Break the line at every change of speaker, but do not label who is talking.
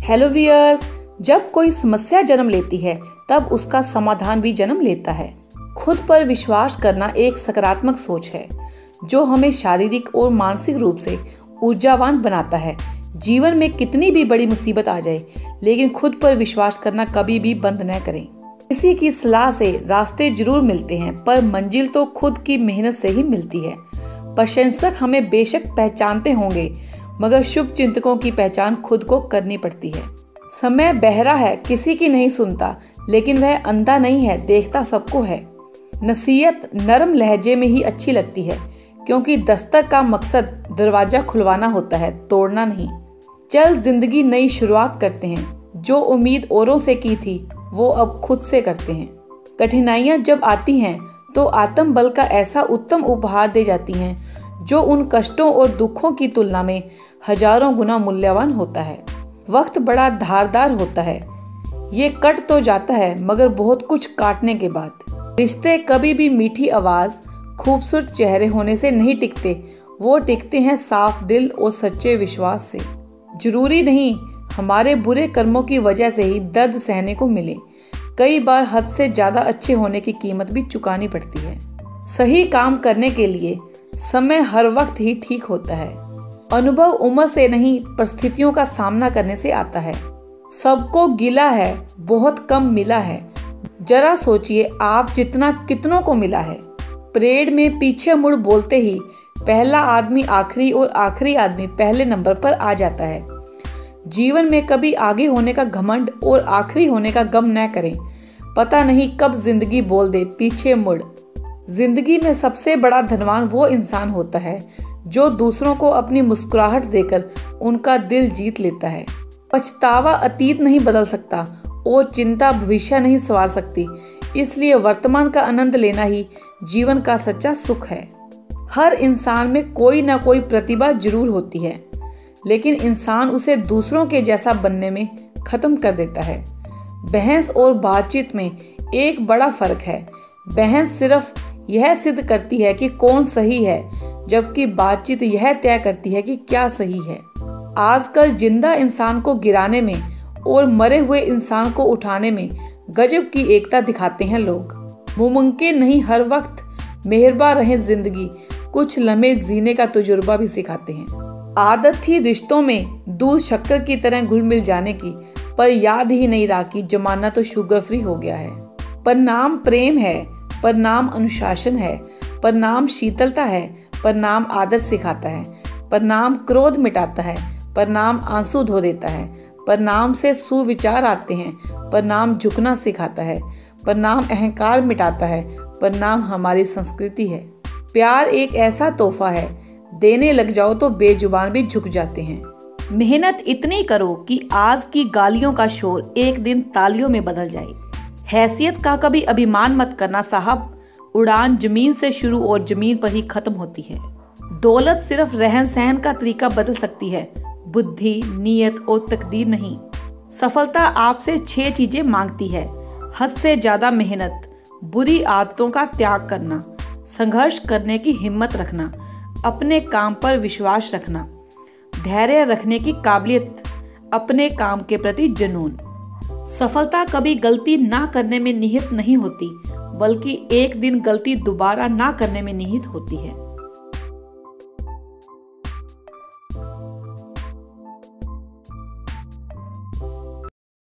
Hello wears, जब कोई समस्या जन्म लेती है तब उसका समाधान भी जन्म लेता है। खुद पर विश्वास करना एक सकारात्मक सोच है जो हमें शारीरिक और मानसिक रूप से ऊर्जावान बनाता है। जीवन में कितनी भी बड़ी मुसीबत आ जाए, लेकिन खुद पर विश्वास करना कभी भी बंद न करें। किसी की सलाह से रास्ते जरूर मिलते हैं, पर मंजिल तो खुद की मेहनत से ही मिलती है। प्रशंसक हमें बेशक पहचानते होंगे, मगर शुभ चिंतकों की पहचान खुद को करनी पड़ती है। समय बहरा है, किसी की नहीं सुनता, लेकिन वह अंधा नहीं है, देखता सबको है। नसीहत नरम लहजे में ही अच्छी लगती है, क्योंकि दस्तक का मकसद दरवाजा खुलवाना होता है, तोड़ना नहीं। चल जिंदगी नई शुरुआत करते हैं, जो उम्मीद औरों से की थी वो अब खुद से करते हैं। कठिनाइयां जब आती हैं तो आत्म बल का ऐसा उत्तम उपहार दे जाती हैं जो उन कष्टों और दुखों की तुलना में हजारों गुना मूल्यवान होता है। वक्त बड़ा धारदार होता है, ये कट तो जाता है मगर बहुत कुछ काटने के बाद। रिश्ते कभी भी मीठी आवाज, खूबसूरत चेहरे होने से नहीं टिकते, वो टिकते हैं साफ दिल और सच्चे विश्वास से। जरूरी नहीं हमारे बुरे कर्मों की वजह से ही दर्द सहने को मिले, कई बार हद से ज्यादा अच्छे होने की कीमत भी चुकानी पड़ती है। सही काम करने के लिए समय हर वक्त ही ठीक होता है। अनुभव उम्र से नहीं, परिस्थितियों का सामना करने से आता है। सबको गिला है, बहुत कम मिला है। जरा सोचिए आप जितना कितनों को मिला है। परेड में पीछे मुड़ बोलते ही पहला आदमी आखिरी और आखिरी आदमी पहले नंबर पर आ जाता है। जीवन में कभी आगे होने का घमंड और आखिरी होने का गम न करें। पता नहीं कब जिंदगी बोल दे पीछे मुड़। जिंदगी में सबसे बड़ा धनवान वो इंसान होता है जो दूसरों को अपनी मुस्कुराहट देकर उनका दिल जीत लेता है। पछतावा अतीत नहीं बदल सकता और चिंता भविष्य नहीं संवार सकती, इसलिए वर्तमान का आनंद लेना ही जीवन का सच्चा सुख है। हर इंसान में कोई ना कोई प्रतिभा जरूर होती है, लेकिन इंसान उसे दूसरों के जैसा बनने में खत्म कर देता है। बहस और बातचीत में एक बड़ा फर्क है। बहस सिर्फ यह सिद्ध करती है कि कौन सही है, जबकि बातचीत यह तय करती है कि क्या सही है। आजकल जिंदा इंसान को गिराने में और मरे हुए इंसान को उठाने में गजब की एकता दिखाते हैं लोग। मुमकिन नहीं हर वक्त मेहरबान रहे जिंदगी, कुछ लम्हे जीने का तजुर्बा भी सिखाते हैं। आदत थी रिश्तों में दूध शक्कर की तरह घुल मिल जाने की, पर याद ही नहीं रहा कि जमाना तो शुगर फ्री हो गया है। पर नाम प्रेम है, पर नाम अनुशासन है, पर नाम शीतलता है, पर नाम आदर सिखाता है, पर नाम क्रोध मिटाता है, पर नाम आंसू धो देता है, पर नाम से सुविचार आते हैं, पर नाम झुकना सिखाता है, पर नाम अहंकार मिटाता है, पर नाम हमारी संस्कृति है। प्यार एक ऐसा तोहफा है, देने लग जाओ तो बेजुबान भी झुक जाते हैं। मेहनत इतनी करो कि आज की गालियों का शोर एक दिन तालियों में बदल जाए। हैसियत का कभी अभिमान मत करना साहब, उड़ान जमीन से शुरू और जमीन पर ही खत्म होती है। दौलत सिर्फ रहन सहन का तरीका बदल सकती है, बुद्धि, नीयत और तकदीर नहीं। सफलता आपसे 6 चीजें मांगती है: हद से ज्यादा मेहनत, बुरी आदतों का त्याग करना, संघर्ष करने की हिम्मत रखना, अपने काम पर विश्वास रखना, धैर्य रखने की काबिलियत, अपने काम के प्रति जुनून। सफलता कभी गलती ना करने में निहित नहीं होती, बल्कि एक दिन गलती दोबारा ना करने में निहित होती है।